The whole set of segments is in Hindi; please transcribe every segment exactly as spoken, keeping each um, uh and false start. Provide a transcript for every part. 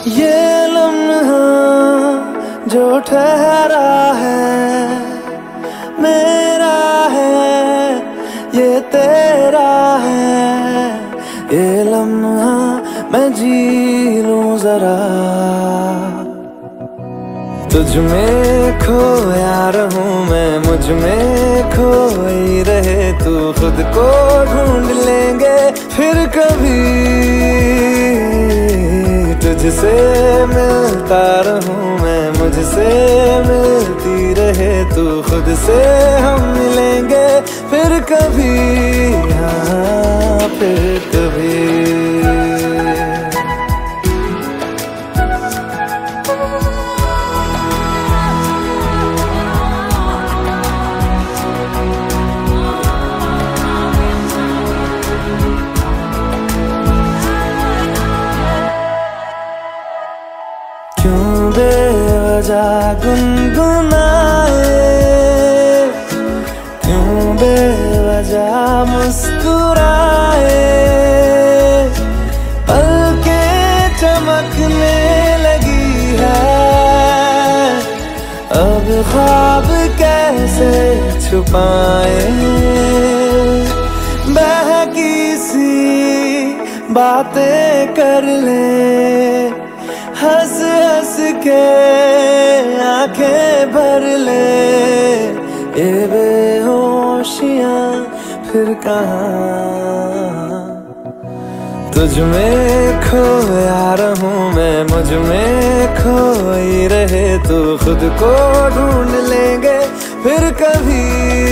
ये लम्हा जो ठहरा है मेरा है, ये तेरा है। ये लम्हा मैं जी लूं जरा, तुझ में खोया रहूं मैं, मुझ में खोई रहे तू। खुद को ढूंढ लेंगे फिर कभी, तुझसे मिलता रहूं मैं, मुझसे मिलती रहे तू। खुद से हम मिलेंगे फिर कभी, हाँ फिर कभी। क्यों बेवजह गुनगुनाए, क्यों बेवजह मुस्कुराए। पलकें चमकने लगी है, अब ख्वाब कैसे छुपाए। बहकी सी बातें कर ले, हंस हंस के आंखें भर ले। ये बेहोशियां फिर कहाँ, तुझ में खोया रहूं मैं, मुझ में खोई रहे तू। खुद को ढूंढ लेंगे फिर कभी,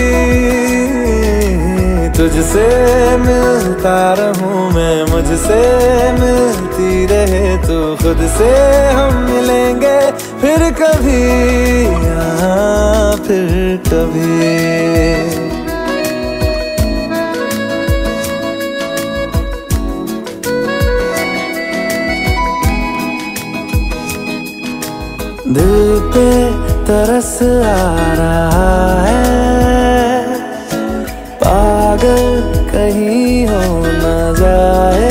तुझसे मिलता रहूं मैं, मुझसे मिलती रहे तू। खुद से हम मिलेंगे फिर कभी, हाँ फिर कभी। दिल पे तरस आ रहा है, पागल कहीं हो न जाए।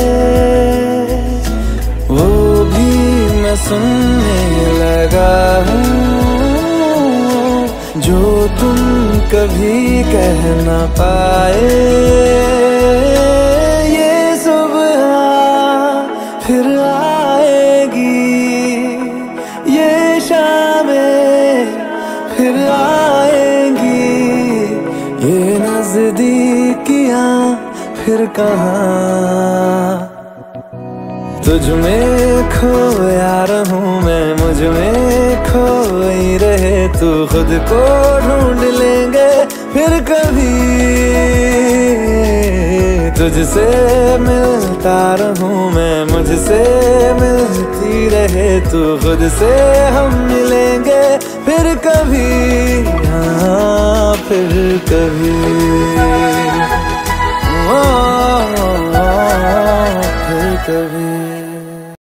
वो भी मैं सुनने लगा हूँ, जो तुम कभी कह न पाए। ये सुबह फिर आएगी, ये शामें फिर आएंगी। ये नजदीकियां फिर कहाँ, तुझ में खोया रहूं मैं, मुझ में खोई रहे तू। खुद को ढूंढ लेंगे फिर कभी, तुझसे मिलता रहूं मैं, मुझसे मिलती रहे तू। खुद से हम मिलेंगे फिर कभी, हाँ फिर कभी। ओ, ओ, ओ, फिर कभी।